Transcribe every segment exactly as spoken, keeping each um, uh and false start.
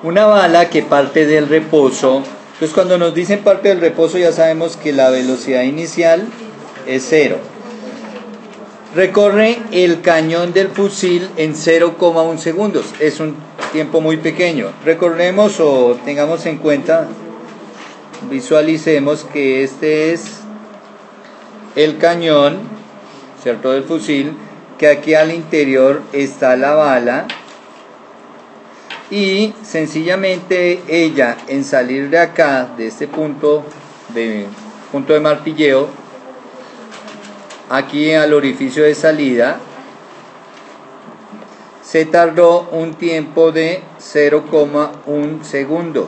Una bala que parte del reposo. Entonces cuando nos dicen parte del reposo ya sabemos que la velocidad inicial es cero. Recorre el cañón del fusil en cero coma uno segundos. Es un tiempo muy pequeño. Recordemos o tengamos en cuenta, visualicemos que este es el cañón, ¿cierto?, del fusil, que aquí al interior está la bala y sencillamente ella en salir de acá, de este punto de, punto de martilleo, aquí al orificio de salida, se tardó un tiempo de cero coma uno segundo.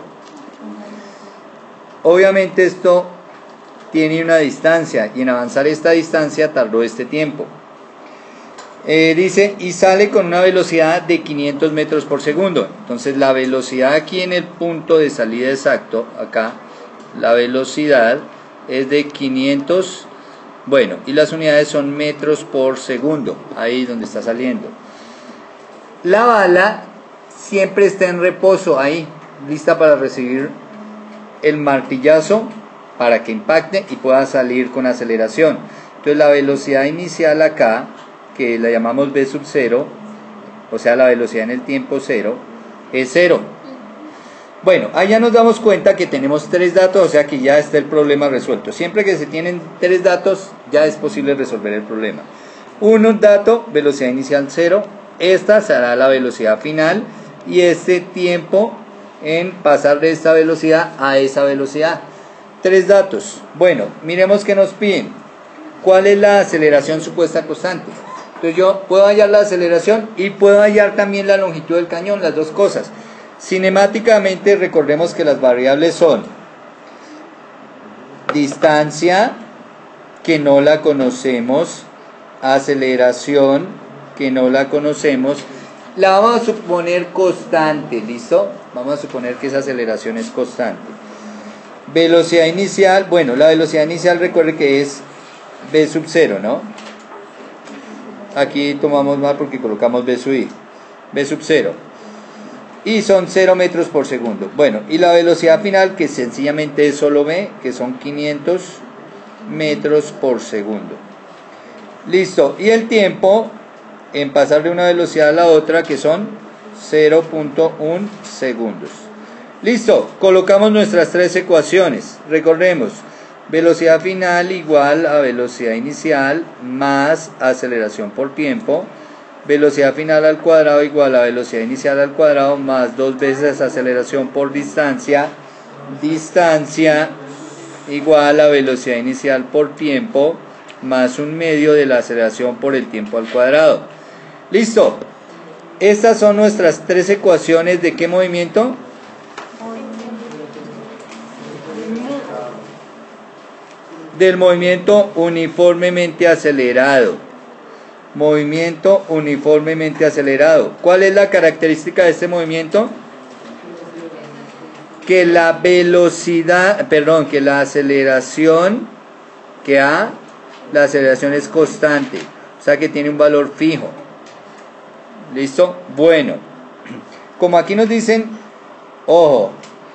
Obviamente esto tiene una distancia y en avanzar esta distancia tardó este tiempo. Eh, dice, y sale con una velocidad de quinientos metros por segundo. Entonces la velocidad aquí en el punto de salida exacto, acá, la velocidad es de quinientos, bueno, y las unidades son metros por segundo, ahí donde está saliendo. La bala siempre está en reposo, ahí, lista para recibir el martillazo, para que impacte y pueda salir con aceleración. Entonces la velocidad inicial acá, que la llamamos v sub cero, o sea la velocidad en el tiempo cero, es cero. Bueno, allá nos damos cuenta que tenemos tres datos, o sea que ya está el problema resuelto. Siempre que se tienen tres datos, ya es posible resolver el problema. Uno dato, velocidad inicial cero, esta será la velocidad final y este tiempo en pasar de esta velocidad a esa velocidad. Tres datos. Bueno, miremos que nos piden. ¿Cuál es la aceleración supuesta constante? Entonces yo puedo hallar la aceleración y puedo hallar también la longitud del cañón, las dos cosas. Cinemáticamente recordemos que las variables son distancia, que no la conocemos, aceleración, que no la conocemos, la vamos a suponer constante, ¿listo? Vamos a suponer que esa aceleración es constante. Velocidad inicial, bueno, la velocidad inicial recuerde que es v sub cero, ¿no? Aquí tomamos mal porque colocamos v sub i, v sub cero. Y son cero metros por segundo. Bueno, y la velocidad final, que sencillamente es solo v, que son quinientos metros por segundo. Listo, y el tiempo en pasar de una velocidad a la otra, que son cero punto uno segundos. Listo, colocamos nuestras tres ecuaciones. Recordemos, velocidad final igual a velocidad inicial más aceleración por tiempo. Velocidad final al cuadrado igual a velocidad inicial al cuadrado más dos veces aceleración por distancia. Distancia igual a velocidad inicial por tiempo más un medio de la aceleración por el tiempo al cuadrado. Listo. Estas son nuestras tres ecuaciones de ¿qué movimiento? Del movimiento uniformemente acelerado. Movimiento uniformemente acelerado. ¿Cuál es la característica de este movimiento? Que la velocidad, perdón, que la aceleración, que A, la aceleración es constante, o sea que tiene un valor fijo. ¿Listo? Bueno, como aquí nos dicen, ojo,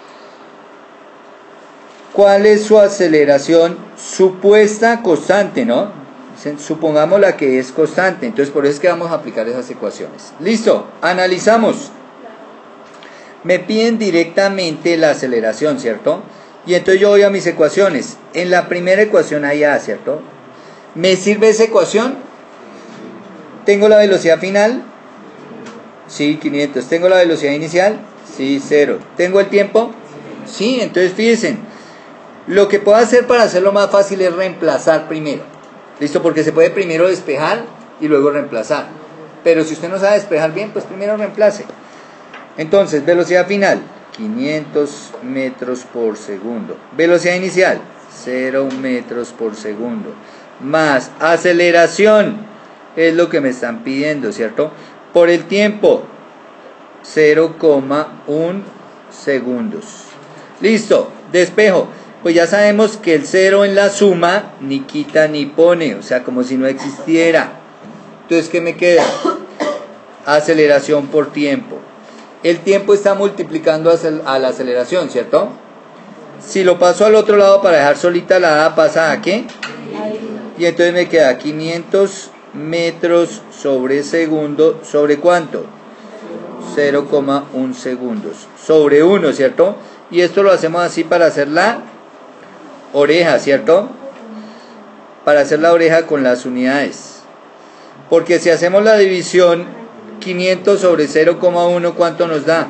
¿cuál es su aceleración supuesta constante, no? Supongamos la que es constante, entonces por eso es que vamos a aplicar esas ecuaciones. Listo, analizamos. Me piden directamente la aceleración, ¿cierto? Y entonces yo voy a mis ecuaciones. En la primera ecuación hay A, ¿cierto? ¿Me sirve esa ecuación? ¿Tengo la velocidad final? Sí, quinientos. ¿Tengo la velocidad inicial? Sí, cero. ¿Tengo el tiempo? Sí, entonces fíjense. Lo que puedo hacer para hacerlo más fácil es reemplazar primero. ¿Listo? Porque se puede primero despejar y luego reemplazar. Pero si usted no sabe despejar bien, pues primero reemplace. Entonces, velocidad final, quinientos metros por segundo. Velocidad inicial, cero metros por segundo. Más aceleración, es lo que me están pidiendo, ¿cierto? Por el tiempo, cero coma uno segundos. Listo, despejo. Pues ya sabemos que el cero en la suma ni quita ni pone, o sea, como si no existiera. Entonces, ¿qué me queda? Aceleración por tiempo. el tiempo está multiplicando a la aceleración, ¿cierto? Si lo paso al otro lado para dejar solita la A, ¿pasa a qué? Y entonces me queda quinientos metros sobre segundo, ¿sobre cuánto? cero coma uno segundos, sobre uno, ¿cierto? Y esto lo hacemos así para hacer la oreja, ¿cierto? Para hacer la oreja con las unidades. Porque si hacemos la división, quinientos sobre cero coma uno, ¿cuánto nos da?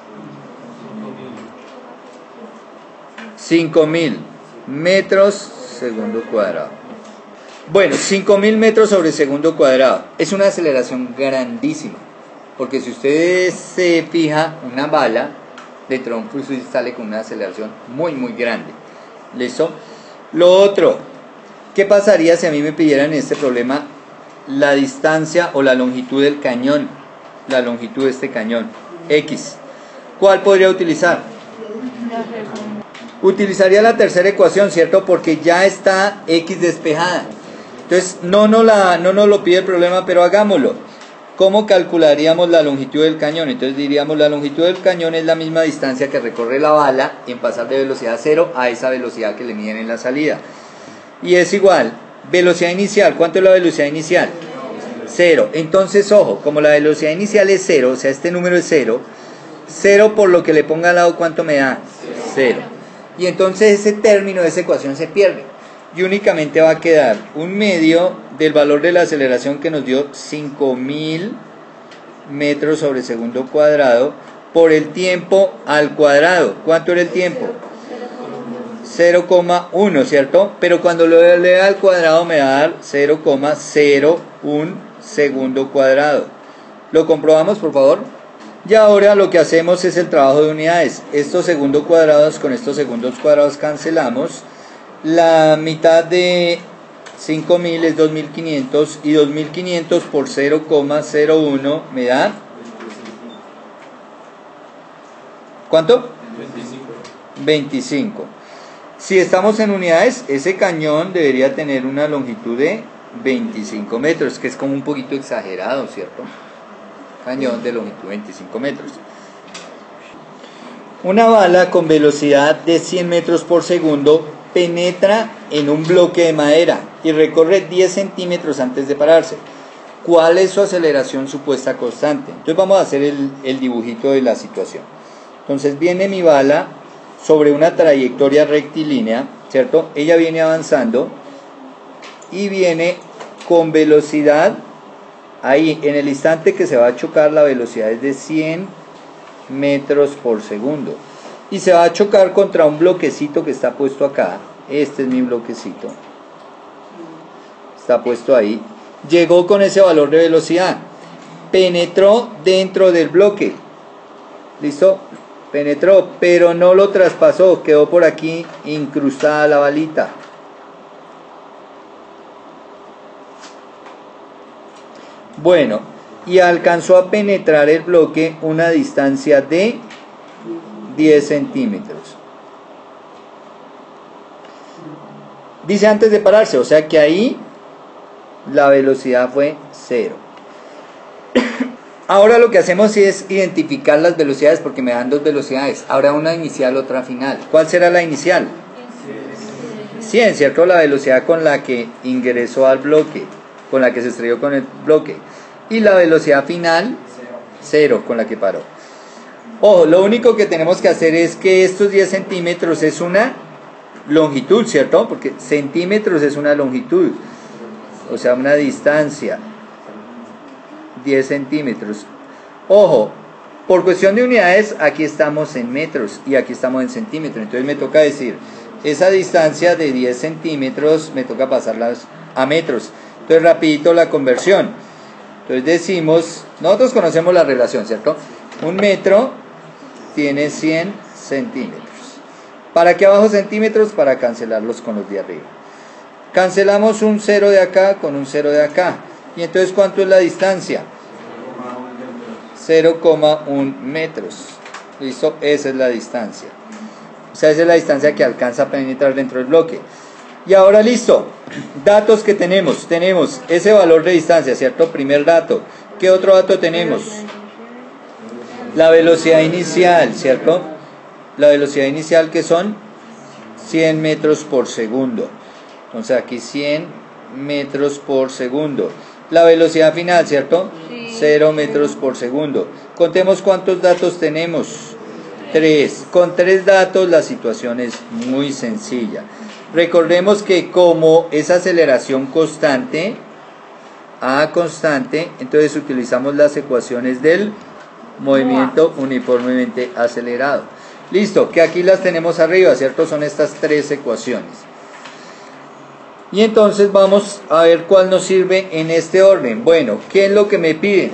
cinco mil metros segundo cuadrado. Bueno, cinco mil metros sobre segundo cuadrado. Es una aceleración grandísima. Porque si usted se fija, una bala dentro de un fusil sale con una aceleración muy, muy grande. ¿Listo? Lo otro, ¿qué pasaría si a mí me pidieran en este problema la distancia o la longitud del cañón? La longitud de este cañón, X. ¿Cuál podría utilizar? Utilizaría la tercera ecuación, ¿cierto? Porque ya está X despejada. Entonces, no nos, la, no nos lo pide el problema, pero hagámoslo. ¿Cómo calcularíamos la longitud del cañón? Entonces diríamos, la longitud del cañón es la misma distancia que recorre la bala en pasar de velocidad cero a esa velocidad que le miden en la salida. Y es igual, velocidad inicial. ¿Cuánto es la velocidad inicial? Cero. Entonces, ojo, como la velocidad inicial es cero, o sea, este número es cero, cero por lo que le ponga al lado, ¿cuánto me da? Cero. Y entonces ese término de esa ecuación se pierde. Y únicamente va a quedar un medio del valor de la aceleración que nos dio cinco mil metros sobre segundo cuadrado por el tiempo al cuadrado. ¿Cuánto era el tiempo? cero coma uno, ¿cierto? Pero cuando lo lea al cuadrado me va a dar cero coma cero uno segundo cuadrado. ¿Lo comprobamos, por favor? Y ahora lo que hacemos es el trabajo de unidades. Estos segundos cuadrados con estos segundos cuadrados cancelamos. La mitad de cinco mil es dos mil quinientos y dos mil quinientos por cero coma cero uno me da ¿cuánto? veinticinco. Si estamos en unidades, ese cañón debería tener una longitud de veinticinco metros, que es como un poquito exagerado, ¿cierto? Cañón de longitud veinticinco metros. Una bala con velocidad de cien metros por segundo penetra en un bloque de madera y recorre diez centímetros antes de pararse. ¿Cuál es su aceleración supuesta constante? Entonces vamos a hacer el, el dibujito de la situación. Entonces viene mi bala sobre una trayectoria rectilínea, ¿cierto? Ella viene avanzando y viene con velocidad, ahí en el instante que se va a chocar la velocidad es de cien metros por segundo. Y se va a chocar contra un bloquecito que está puesto acá. Este es mi bloquecito. Está puesto ahí. Llegó con ese valor de velocidad. Penetró dentro del bloque. ¿Listo? Penetró, pero no lo traspasó. Quedó por aquí incrustada la balita. Bueno, y alcanzó a penetrar el bloque una distancia de diez centímetros. Dice antes de pararse, o sea que ahí la velocidad fue cero. Ahora lo que hacemos es identificar las velocidades porque me dan dos velocidades. Ahora una inicial, otra final. ¿Cuál será la inicial? cien, ¿cierto? La velocidad con la que ingresó al bloque, con la que se estrelló con el bloque. Y la velocidad final, cero, con la que paró. Ojo, lo único que tenemos que hacer es que estos diez centímetros es una longitud, ¿cierto? Porque centímetros es una longitud, o sea, una distancia. diez centímetros. Ojo, por cuestión de unidades, aquí estamos en metros y aquí estamos en centímetros. Entonces me toca decir, esa distancia de diez centímetros me toca pasarlas a metros. Entonces rapidito la conversión. Entonces decimos, nosotros conocemos la relación, ¿cierto? Un metro tiene cien centímetros. ¿Para qué abajo centímetros? Para cancelarlos con los de arriba. Cancelamos un cero de acá con un cero de acá. Y entonces, ¿cuánto es la distancia? cero coma uno metros. ¿Listo? Esa es la distancia. O sea, esa es la distancia que alcanza a penetrar dentro del bloque. Y ahora listo. Datos que tenemos. Tenemos ese valor de distancia, ¿cierto? Primer dato. ¿Qué otro dato tenemos? La velocidad inicial, ¿cierto? La velocidad inicial que son cien metros por segundo. Entonces aquí cien metros por segundo. La velocidad final, ¿cierto? Sí. cero metros por segundo. Contemos cuántos datos tenemos. tres. Con tres datos la situación es muy sencilla. Recordemos que como es aceleración constante, A constante, entonces utilizamos las ecuaciones del movimiento uniformemente acelerado. Listo, que aquí las tenemos arriba, ¿cierto? Son estas tres ecuaciones. Y entonces vamos a ver cuál nos sirve en este orden. Bueno, ¿qué es lo que me piden?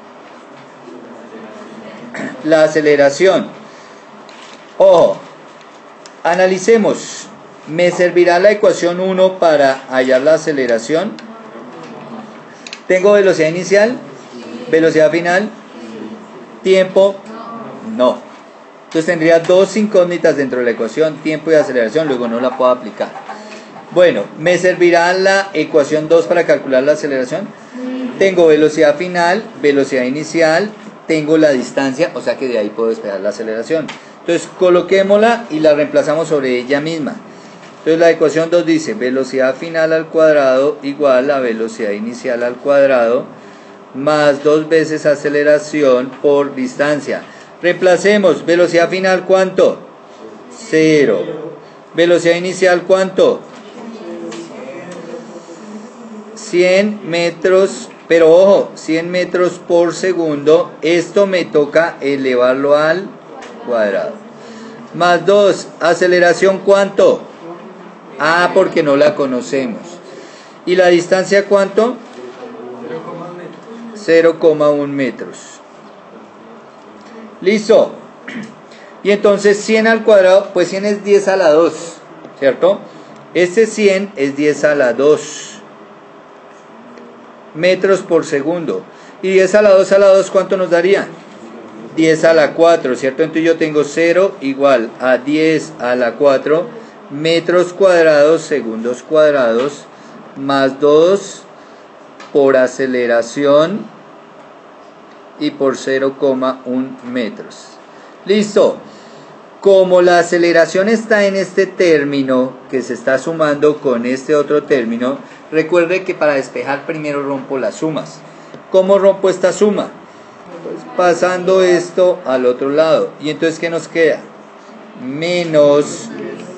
La aceleración. Ojo, analicemos. ¿Me servirá la ecuación uno para hallar la aceleración? ¿Tengo velocidad inicial? ¿Velocidad final? ¿Tiempo? No. Entonces tendría dos incógnitas dentro de la ecuación, tiempo y aceleración, luego no la puedo aplicar. Bueno, ¿me servirá la ecuación dos para calcular la aceleración? Tengo velocidad final, velocidad inicial, tengo la distancia, o sea que de ahí puedo despejar la aceleración. Entonces coloquémosla y la reemplazamos sobre ella misma. Entonces la ecuación dos dice velocidad final al cuadrado igual a velocidad inicial al cuadrado más dos veces aceleración por distancia. Reemplacemos, velocidad final ¿cuánto? cero. Velocidad inicial ¿cuánto? cien metros, pero ojo, cien metros por segundo. Esto me toca elevarlo al cuadrado. Más dos, aceleración ¿cuánto? Ah, porque no la conocemos. ¿Y la distancia cuánto? cero coma uno metros. Listo. Y entonces cien al cuadrado, pues cien es diez a la dos, ¿cierto? Este cien es diez a la dos metros por segundo. Y diez a la dos a la dos, ¿cuánto nos daría? diez a la cuatro, ¿cierto? Entonces yo tengo cero igual a diez a la cuatro metros cuadrados, segundos cuadrados, más dos por aceleración y por cero coma uno metros. Listo. Como la aceleración está en este término que se está sumando con este otro término, recuerde que para despejar primero rompo las sumas. ¿Cómo rompo esta suma? Pues pasando esto al otro lado. Y entonces ¿qué nos queda? Menos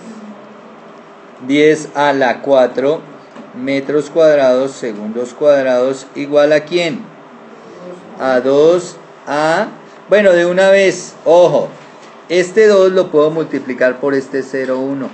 diez a la cuatro metros cuadrados, segundos cuadrados, igual a ¿quién? A dos a... Bueno, de una vez, ojo, este dos lo puedo multiplicar por este cero coma uno.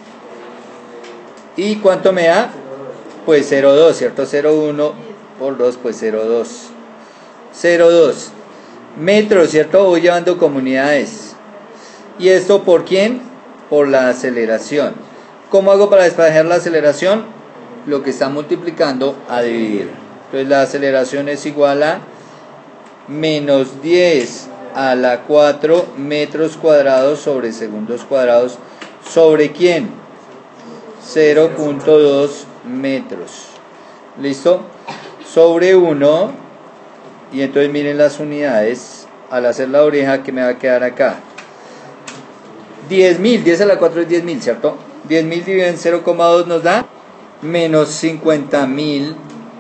¿Y cuánto me da? Pues cero coma dos, ¿cierto? cero coma uno por dos, pues cero coma dos. cero coma dos. Metros, ¿cierto? Voy llevando comunidades. ¿Y esto por quién? Por la aceleración. ¿Cómo hago para despejar la aceleración? Lo que está multiplicando a dividir. Entonces la aceleración es igual a menos diez a la cuatro metros cuadrados sobre segundos cuadrados. ¿Sobre quién? cero coma dos metros. ¿Listo? Sobre uno. Y entonces miren las unidades. Al hacer la oreja, ¿qué me va a quedar acá? diez mil. diez a la cuatro es diez mil, ¿cierto? diez mil dividido en cero coma dos nos da menos cincuenta mil.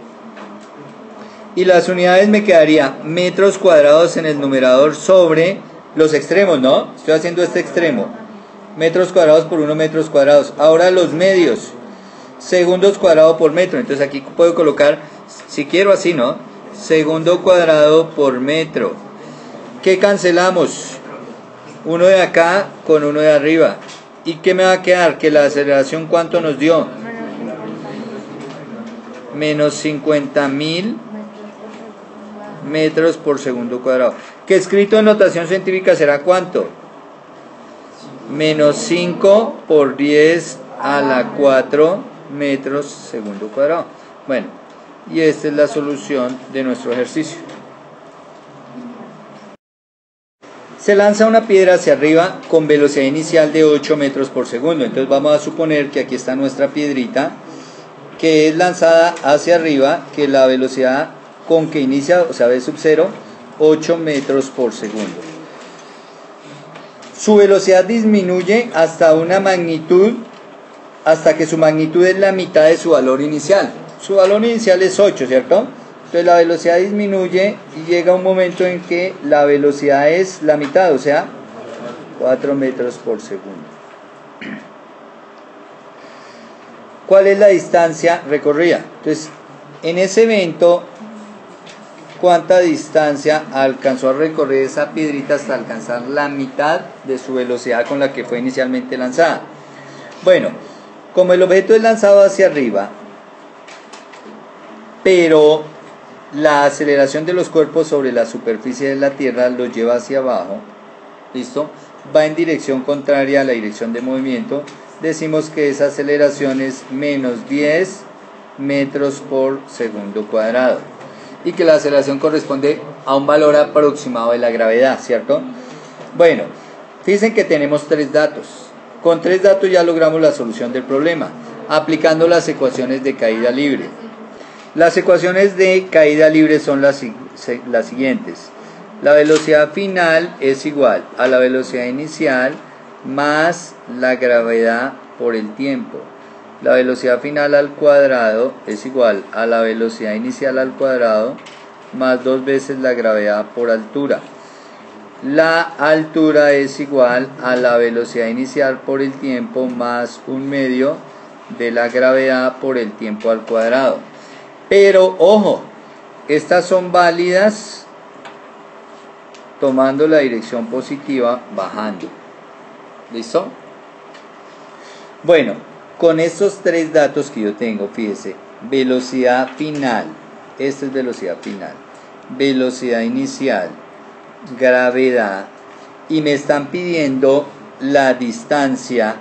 Y las unidades me quedaría metros cuadrados en el numerador sobre los extremos, ¿no? Estoy haciendo este extremo. Metros cuadrados por uno metros cuadrados. Ahora los medios. Segundos cuadrado por metro. Entonces aquí puedo colocar, si quiero así, ¿no? Segundo cuadrado por metro. ¿Qué cancelamos? Uno de acá con uno de arriba. ¿Y qué me va a quedar? Que la aceleración ¿cuánto nos dio? Menos cincuenta mil metros por segundo cuadrado. Que escrito en notación científica será ¿cuánto? Menos cinco por diez a la cuatro metros segundo cuadrado. Bueno, y esta es la solución de nuestro ejercicio. Se lanza una piedra hacia arriba con velocidad inicial de ocho metros por segundo. Entonces vamos a suponer que aquí está nuestra piedrita, que es lanzada hacia arriba, que la velocidad con que inicia, o sea, v sub cero, ocho metros por segundo. Su velocidad disminuye hasta una magnitud, hasta que su magnitud es la mitad de su valor inicial. Su valor inicial es ocho, ¿cierto? Entonces la velocidad disminuye y llega un momento en que la velocidad es la mitad, o sea, cuatro metros por segundo. ¿Cuál es la distancia recorrida? Entonces, en ese evento, ¿cuánta distancia alcanzó a recorrer esa piedrita hasta alcanzar la mitad de su velocidad con la que fue inicialmente lanzada? Bueno, como el objeto es lanzado hacia arriba, pero la aceleración de los cuerpos sobre la superficie de la Tierra los lleva hacia abajo, ¿listo? Va en dirección contraria a la dirección de movimiento. Decimos que esa aceleración es menos diez metros por segundo cuadrado y que la aceleración corresponde a un valor aproximado de la gravedad, ¿cierto? Bueno, fíjense que tenemos tres datos. Con tres datos ya logramos la solución del problema, aplicando las ecuaciones de caída libre. Las ecuaciones de caída libre son las, las siguientes. La velocidad final es igual a la velocidad inicial más la gravedad por el tiempo. La velocidad final al cuadrado es igual a la velocidad inicial al cuadrado más dos veces la gravedad por altura. La altura es igual a la velocidad inicial por el tiempo más un medio de la gravedad por el tiempo al cuadrado. Pero ojo, estas son válidas tomando la dirección positiva bajando. ¿Listo? Bueno, con estos tres datos que yo tengo, fíjese, velocidad final, esta es velocidad final, velocidad inicial, gravedad, y me están pidiendo la distancia.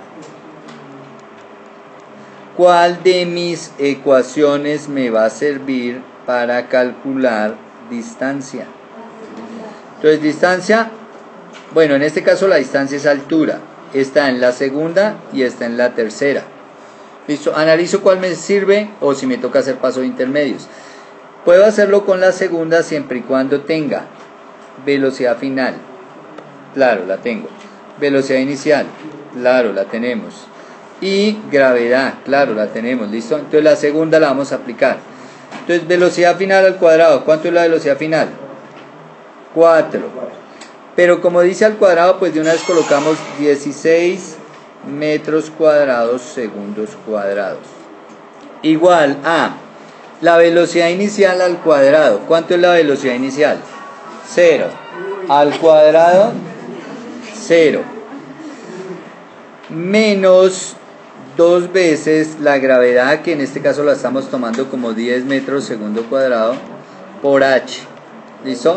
¿Cuál de mis ecuaciones me va a servir para calcular distancia? Entonces, distancia, bueno, en este caso la distancia es altura. Está en la segunda y está en la tercera. Listo, analizo cuál me sirve o si me toca hacer pasos intermedios. Puedo hacerlo con la segunda siempre y cuando tenga velocidad final. Claro, la tengo. Velocidad inicial. Claro, la tenemos. Y gravedad, claro, la tenemos, ¿listo? Entonces la segunda la vamos a aplicar. Entonces, velocidad final al cuadrado, ¿cuánto es la velocidad final? cuatro. Pero como dice al cuadrado, pues de una vez colocamos dieciséis metros cuadrados segundos cuadrados. Igual a la velocidad inicial al cuadrado. ¿Cuánto es la velocidad inicial? cero. Al cuadrado, cero. Menos dos veces la gravedad, que en este caso la estamos tomando como diez metros segundo cuadrado, por h. ¿Listo?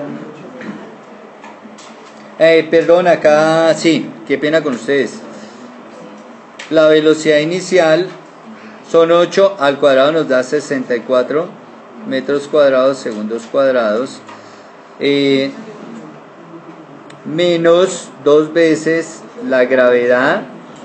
Eh, perdón, acá sí, qué pena con ustedes. La velocidad inicial son ocho, al cuadrado nos da sesenta y cuatro metros cuadrados segundos cuadrados, eh, menos dos veces la gravedad,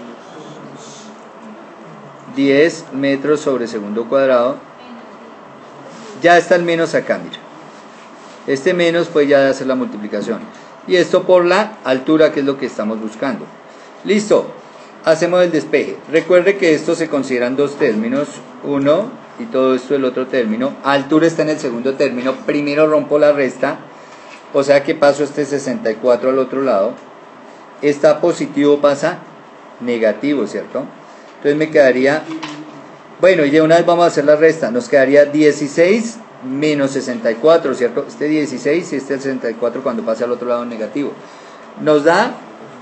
diez metros sobre segundo cuadrado. Ya está el menos acá, mira. Este menos pues ya de hacer la multiplicación. Y esto por la altura, que es lo que estamos buscando. Listo. Hacemos el despeje. Recuerde que esto se consideran dos términos. Uno y todo esto el otro término. Altura está en el segundo término. Primero rompo la resta. O sea que paso este sesenta y cuatro al otro lado. Está positivo, pasa negativo, ¿cierto? Entonces me quedaría... Bueno, y de una vez vamos a hacer la resta. Nos quedaría dieciséis menos sesenta y cuatro, ¿cierto? Este dieciséis y este sesenta y cuatro cuando pase al otro lado negativo. Nos da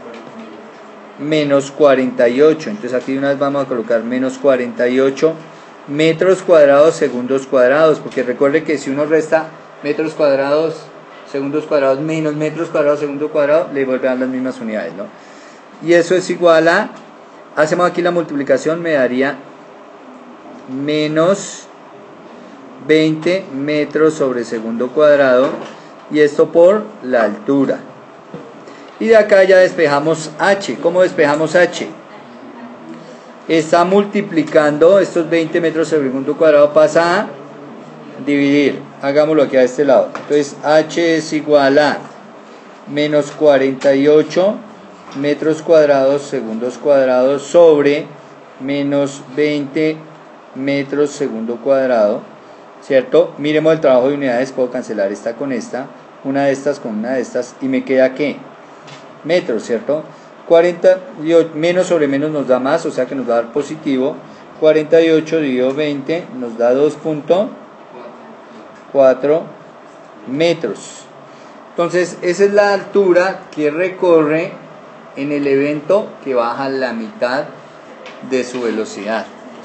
menos cuarenta y ocho. Entonces aquí de una vez vamos a colocar menos cuarenta y ocho metros cuadrados segundos cuadrados. Porque recuerde que si uno resta metros cuadrados segundos cuadrados menos metros cuadrados segundo cuadrado, le vuelven a dar las mismas unidades, ¿no? Y eso es igual a... Hacemos aquí la multiplicación, me daría menos veinte metros sobre segundo cuadrado, y esto por la altura. Y de acá ya despejamos h. ¿Cómo despejamos h? Está multiplicando estos veinte metros sobre segundo cuadrado, pasa a dividir. Hagámoslo aquí a este lado. Entonces h es igual a menos cuarenta y ocho metros cuadrados, segundos cuadrados sobre menos veinte metros segundo cuadrado, ¿cierto? Miremos el trabajo de unidades, puedo cancelar esta con esta, una de estas con una de estas, y me queda ¿qué? Metros, ¿cierto? cuarenta y ocho, menos sobre menos nos da más, o sea que nos va a dar positivo. Cuarenta y ocho dividido veinte nos da dos punto cuatro metros. Entonces esa es la altura que recorre en el evento que baja la mitad de su velocidad.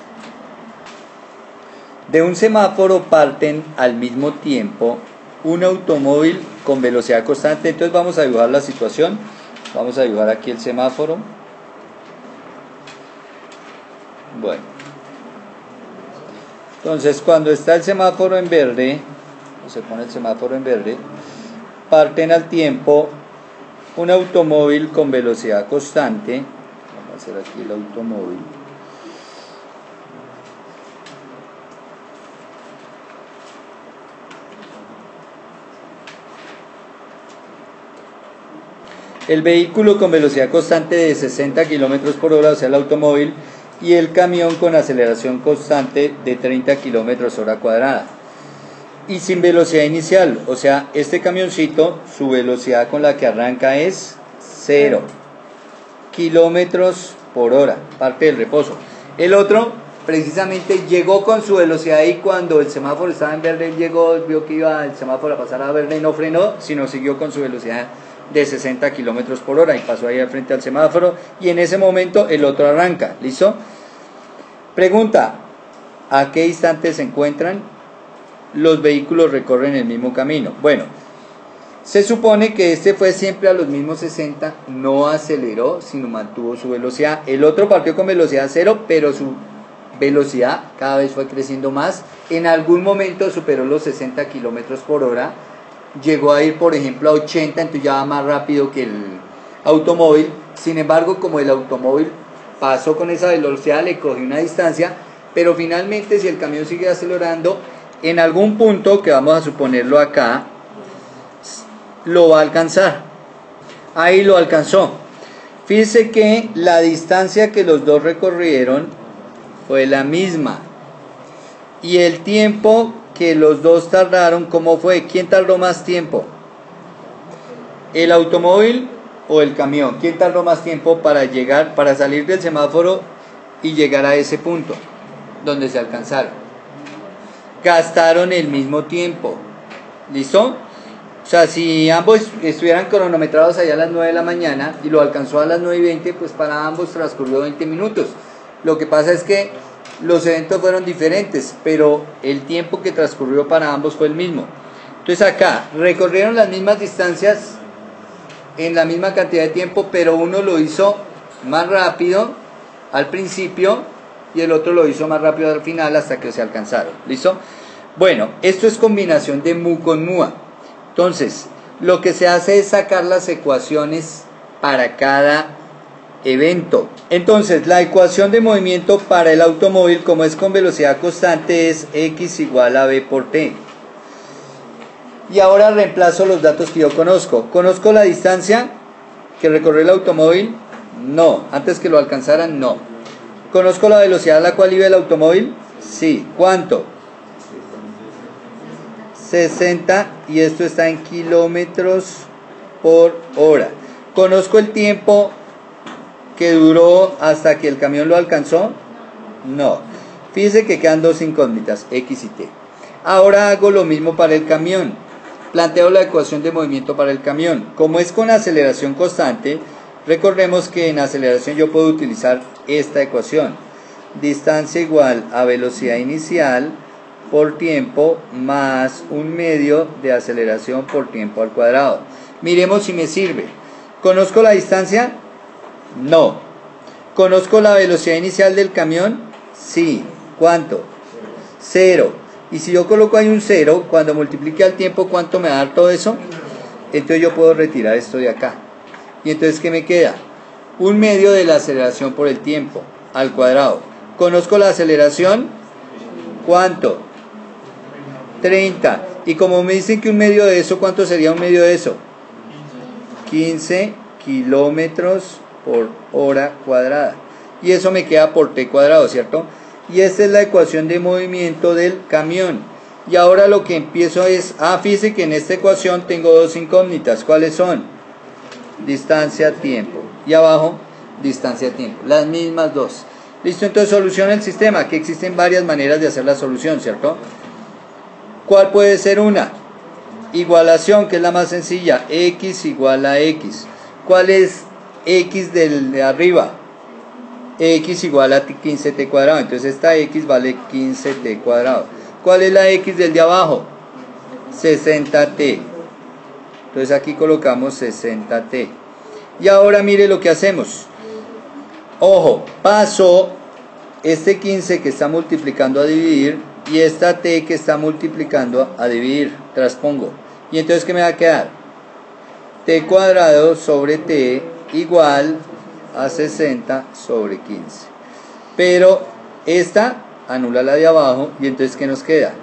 De un semáforo parten al mismo tiempo un automóvil con velocidad constante. Entonces vamos a dibujar la situación. Vamos a dibujar aquí el semáforo. Bueno, entonces cuando está el semáforo en verde, se pone el semáforo en verde, parten al tiempo un automóvil con velocidad constante. Vamos a hacer aquí el automóvil. El vehículo con velocidad constante de sesenta kilómetros por hora, o sea el automóvil, y el camión con aceleración constante de treinta kilómetros hora cuadrada. Y sin velocidad inicial, o sea, este camioncito, su velocidad con la que arranca es cero kilómetros por hora, parte del reposo. El otro, precisamente, llegó con su velocidad y cuando el semáforo estaba en verde, él llegó, vio que iba el semáforo a pasar a verde y no frenó, sino siguió con su velocidad de sesenta kilómetros por hora y pasó ahí al frente al semáforo y en ese momento el otro arranca. ¿Listo? Pregunta: ¿a qué instante se encuentran? Los vehículos recorren el mismo camino. Bueno, se supone que este fue siempre a los mismos sesenta, no aceleró, sino mantuvo su velocidad. El otro partió con velocidad cero, pero su velocidad cada vez fue creciendo más. En algún momento superó los sesenta kilómetros por hora. Llegó a ir, por ejemplo, a ochenta, entonces ya va más rápido que el automóvil. Sin embargo, como el automóvil pasó con esa velocidad, le cogió una distancia, pero finalmente si el camión sigue acelerando, en algún punto, que vamos a suponerlo acá, lo va a alcanzar. Ahí lo alcanzó. Fíjense que la distancia que los dos recorrieron fue la misma. Y el tiempo que los dos tardaron, ¿cómo fue? ¿Quién tardó más tiempo? ¿El automóvil o el camión? ¿Quién tardó más tiempo para llegar, para salir del semáforo y llegar a ese punto donde se alcanzaron? Gastaron el mismo tiempo. ¿Listo? O sea, si ambos estuvieran cronometrados allá a las nueve de la mañana y lo alcanzó a las nueve y veinte, pues para ambos transcurrió veinte minutos. Lo que pasa es que los eventos fueron diferentes, pero el tiempo que transcurrió para ambos fue el mismo. Entonces acá recorrieron las mismas distancias en la misma cantidad de tiempo, pero uno lo hizo más rápido al principio y el otro lo hizo más rápido al final hasta que se alcanzaron. ¿Listo? Bueno, esto es combinación de mu con mua. Entonces, lo que se hace es sacar las ecuaciones para cada evento. Entonces, la ecuación de movimiento para el automóvil, como es con velocidad constante, es x igual a v por t. Y ahora reemplazo los datos que yo conozco. ¿Conozco la distancia que recorrió el automóvil? No. Antes que lo alcanzaran, no. ¿Conozco la velocidad a la cual iba el automóvil? Sí. ¿Cuánto? sesenta, y esto está en kilómetros por hora. ¿Conozco el tiempo que duró hasta que el camión lo alcanzó? No. Fíjense que quedan dos incógnitas, x y t. Ahora hago lo mismo para el camión. Planteo la ecuación de movimiento para el camión. Como es con aceleración constante, recordemos que en aceleración yo puedo utilizar esta ecuación. Distancia igual a velocidad inicial por tiempo más un medio de aceleración por tiempo al cuadrado. Miremos si me sirve. ¿Conozco la distancia? No. ¿Conozco la velocidad inicial del camión? Sí. ¿Cuánto? Cero. Y si yo coloco ahí un cero, cuando multiplique al tiempo, ¿cuánto me va a dar todo eso? Entonces yo puedo retirar esto de acá. Y entonces, ¿qué me queda? Un medio de la aceleración por el tiempo al cuadrado. ¿Conozco la aceleración? ¿Cuánto? treinta. Y como me dicen que un medio de eso, ¿cuánto sería un medio de eso? quince kilómetros por hora cuadrada. Y eso me queda por t cuadrado, ¿cierto? Y esta es la ecuación de movimiento del camión. Y ahora lo que empiezo es, ah, fíjese que en esta ecuación tengo dos incógnitas. ¿Cuáles son? Distancia, tiempo. Y abajo, distancia, tiempo. Las mismas dos. Listo, entonces soluciona el sistema, que existen varias maneras de hacer la solución, ¿cierto? ¿Cuál puede ser una? Igualación, que es la más sencilla. X igual a X. ¿Cuál es X del de arriba? X igual a quince t cuadrado. Entonces esta X vale quince t cuadrado. ¿Cuál es la X del de abajo? sesenta t. Entonces aquí colocamos sesenta t. Y ahora mire lo que hacemos. Ojo, paso este quince que está multiplicando a dividir y esta t que está multiplicando a dividir. Transpongo. Y entonces ¿qué me va a quedar? T cuadrado sobre t igual a sesenta sobre quince. Pero esta anula la de abajo y entonces ¿qué nos queda?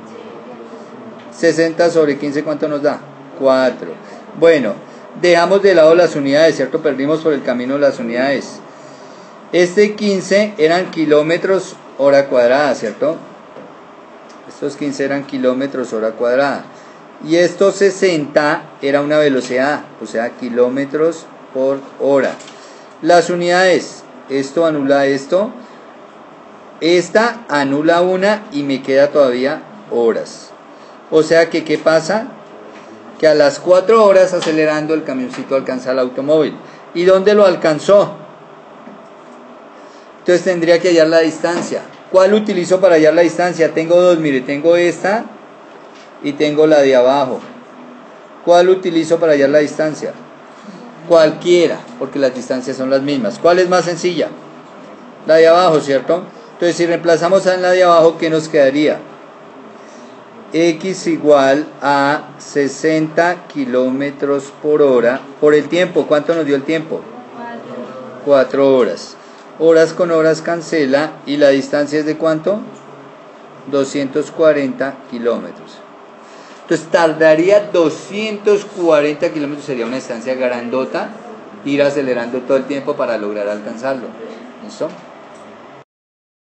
sesenta sobre quince, ¿cuánto nos da? cuatro. Bueno, dejamos de lado las unidades, ¿cierto? Perdimos por el camino las unidades. Este quince eran kilómetros hora cuadrada, ¿cierto? Estos quince eran kilómetros hora cuadrada. Y estos sesenta era una velocidad, o sea, kilómetros por hora. Las unidades, esto anula esto. Esta anula una y me queda todavía horas. O sea que, ¿qué pasa? Que a las cuatro horas acelerando el camioncito alcanza el automóvil. ¿Y dónde lo alcanzó? Entonces tendría que hallar la distancia. ¿Cuál utilizo para hallar la distancia? Tengo dos, mire, tengo esta y tengo la de abajo. ¿Cuál utilizo para hallar la distancia? Cualquiera, porque las distancias son las mismas. ¿Cuál es más sencilla? La de abajo, ¿cierto? Entonces si reemplazamos en la de abajo, ¿qué nos quedaría? X igual a sesenta kilómetros por hora por el tiempo. ¿Cuánto nos dio el tiempo? cuatro horas. Horas con horas cancela y la distancia es de ¿cuánto? doscientos cuarenta kilómetros. Entonces tardaría doscientos cuarenta kilómetros, sería una distancia grandota, ir acelerando todo el tiempo para lograr alcanzarlo. ¿Listo?